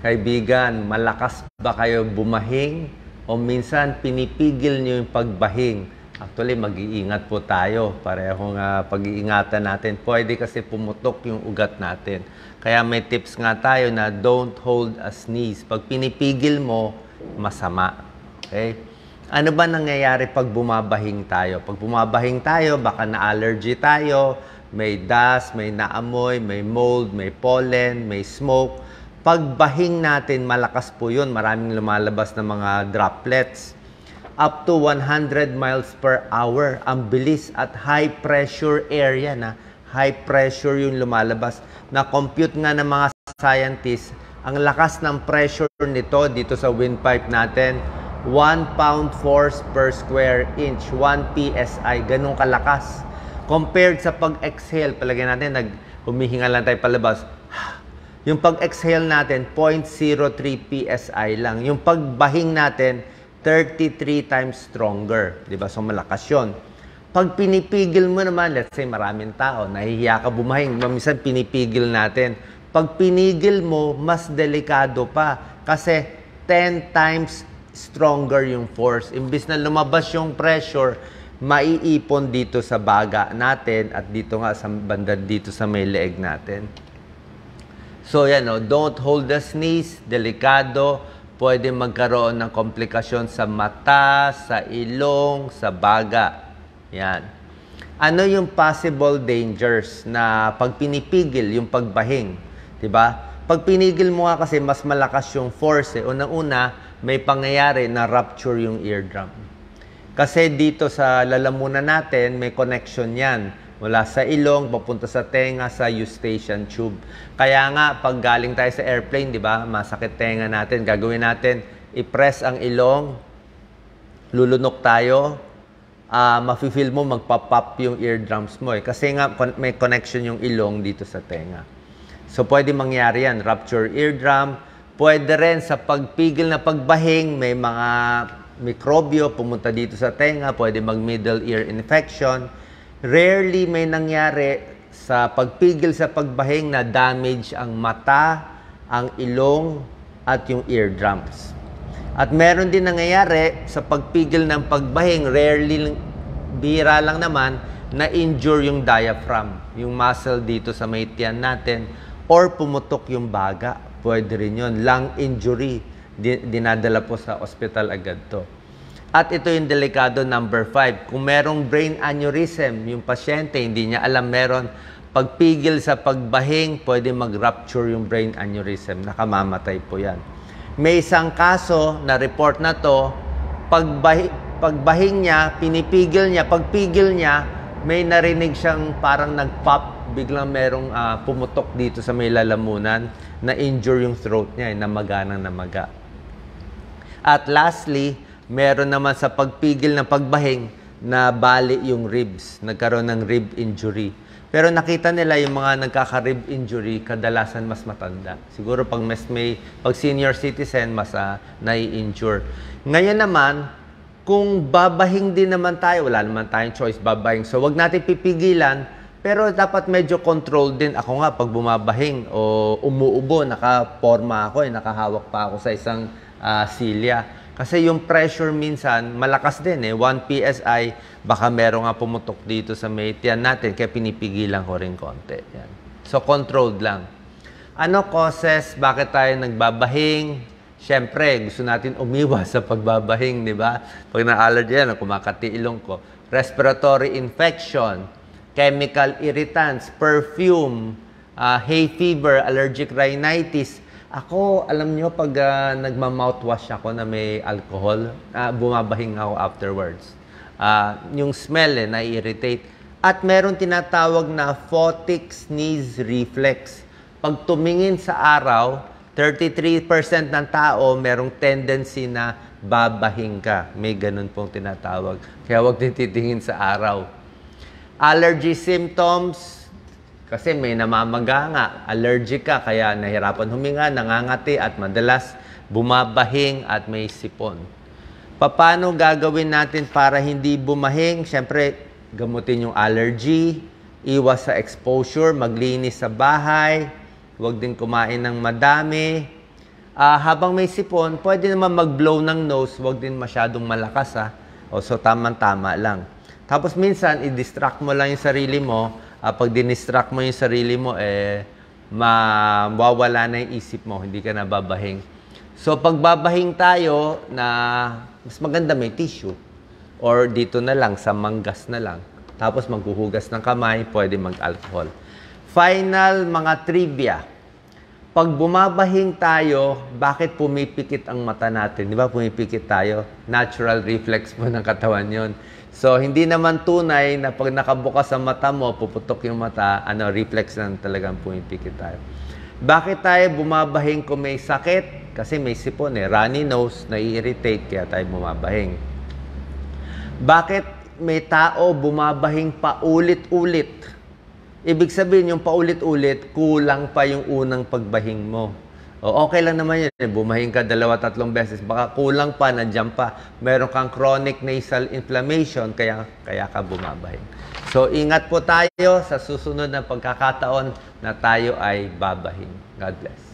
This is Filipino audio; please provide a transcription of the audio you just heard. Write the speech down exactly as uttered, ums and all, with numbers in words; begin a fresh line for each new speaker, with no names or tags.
Kaibigan, malakas ba kayo bumahing o minsan pinipigil nyo yung pagbahing? Actually, mag-iingat po tayo. Parehong uh, pag-iingatan natin. Pwede kasi pumutok yung ugat natin. Kaya may tips nga tayo na don't hold a sneeze. Pag pinipigil mo, masama. Okay? Ano ba nangyayari pag bumabahing tayo? Pag bumabahing tayo, baka na-allergy tayo, may dust, may naamoy, may mold, may pollen, may smoke. Pagbahing natin, malakas po yun. Maraming lumalabas na mga droplets. Up to one hundred miles per hour. Ang bilis at high pressure area na. High pressure yung lumalabas. Na-compute nga ng mga scientists, ang lakas ng pressure nito dito sa windpipe natin, one pound force per square inch. one P S I. Ganun kalakas. Compared sa pag-exhale, palagay natin, nag humihinga lang tayo palabas. Yung pag-exhale natin, zero point zero three P S I lang. Yung pagbahing natin, thirty-three times stronger. Diba? So, malakas yun. Pag pinipigil mo naman, let's say maraming tao, nahihiya ka bumahing, minsan pinipigil natin. Pag pinigil mo, mas delikado pa. Kasi ten times stronger yung force. Imbis na lumabas yung pressure, maiipon dito sa baga natin at dito nga sa banda dito sa may leeg natin. So yan, no? Don't hold the sneeze, delikado, pwede magkaroon ng komplikasyon sa mata, sa ilong, sa baga. Yan. Ano yung possible dangers na pag pinipigil yung pagbahing? Diba? Pag pinigil mo nga kasi mas malakas yung force. Eh. Unang-una, may pangyayari na rupture yung eardrum. Kasi dito sa lalamunan natin, may connection yan. Mula sa ilong, papunta sa tenga, sa eustachian tube. Kaya nga, pag galing tayo sa airplane, di ba, masakit tenga natin. Gagawin natin, i-press ang ilong, lulunok tayo, uh, mafe-feel mo, magpa-pop yung eardrums mo. Eh. Kasi nga, may connection yung ilong dito sa tenga. So, pwede mangyari yan, rupture eardrum. Pwede rin sa pagpigil na pagbahing, may mga mikrobyo pumunta dito sa tenga, pwede mag-middle ear infection. Rarely may nangyari sa pagpigil sa pagbahing na damage ang mata, ang ilong, at yung eardrums. At meron din nangyayari sa pagpigil ng pagbahing, rarely, bihira lang naman, na-injure yung diaphragm, yung muscle dito sa may tiyan natin, or pumutok yung baga. Pwede rin yun. Lung injury, dinadala po sa ospital agad to. At ito yung delikado number five. Kung merong brain aneurysm, yung pasyente, hindi niya alam meron, pagpigil sa pagbahing, pwede mag-rupture yung brain aneurysm. Nakamamatay po yan. May isang kaso na report na to, pagbahi, pagbahing niya, pinipigil niya, pagpigil niya, may narinig siyang parang nag-pop, biglang merong uh, pumutok dito sa may lalamunan, na-injure yung throat niya, namaga ng namaga. At lastly, meron naman sa pagpigil ng pagbahing na bali yung ribs. Nagkaroon ng rib injury. Pero nakita nila yung mga nagkaka-rib injury, kadalasan mas matanda. Siguro pag mas may, pag senior citizen, mas uh, nai-injure. Ngayon naman, kung babahing din naman tayo, wala naman tayong choice, babahing. So, wag natin pipigilan, pero dapat medyo control din. Ako nga, pag bumabahing o umuubo, nakaporma ako, eh, nakahawak pa ako sa isang uh, silya. Kasi yung pressure minsan, malakas din eh. one P S I, baka meron nga pumutok dito sa may tiyan natin, kaya pinipigilan ko rin konti. Yan. So, controlled lang. Ano causes? Bakit tayo nagbabahing? Siyempre, gusto natin umiwas sa pagbabahing, di ba? Pag na-allergy yan, kumakati ilong ko. Respiratory infection, chemical irritants, perfume, uh, hay fever, allergic rhinitis. Ako, alam nyo, pag uh, nagma-mouthwash ako na may alcohol, uh, bumabahing ako afterwards. Uh, yung smell eh, na-irritate. At meron tinatawag na photic sneeze reflex. Pag tumingin sa araw, thirty-three percent ng tao merong tendency na babahing ka. May ganun pong tinatawag. Kaya huwag din titingin sa araw. Allergy symptoms, kasi may namamaga nga, allergic ka, kaya nahirapan huminga, nangangati at madalas bumabahing at may sipon. Paano gagawin natin para hindi bumahing? Siyempre, gamutin yung allergy, iwas sa exposure, maglinis sa bahay, huwag din kumain ng madami, Ah, habang may sipon, pwede naman mag-blow ng nose, wag din masyadong malakas ha. O, so tamang-tama lang. Tapos minsan, i-distract mo lang yung sarili mo. Uh, pag dinistract mo yung sarili mo, eh, mawawala na yung isip mo, hindi ka nababahing. So, pag babahing tayo, na mas maganda may tissue. Or dito na lang, sa manggas na lang. Tapos maghuhugas ng kamay, pwede mag-alcohol. Final, mga trivia. Pag bumabahing tayo, bakit pumipikit ang mata natin? Di ba pumipikit tayo? Natural reflex po ng katawan yon. So, hindi naman tunay na pag nakabukas ang mata mo, puputok yung mata, ano, reflex lang talagang pumipikit tayo. Bakit tayo bumabahing kung may sakit? Kasi may sipon eh. Runny nose, nai-irritate, kaya tayo bumabahing. Bakit may tao bumabahing paulit-ulit? Ibig sabihin, yung paulit-ulit, kulang pa yung unang pagbahing mo. O, okay lang naman yun. Bumahing ka dalawa, tatlong beses. Baka kulang pa, nandiyan pa. Meron kang chronic nasal inflammation, kaya, kaya ka bumabahing. So, ingat po tayo sa susunod na pagkakataon na tayo ay babahing. God bless.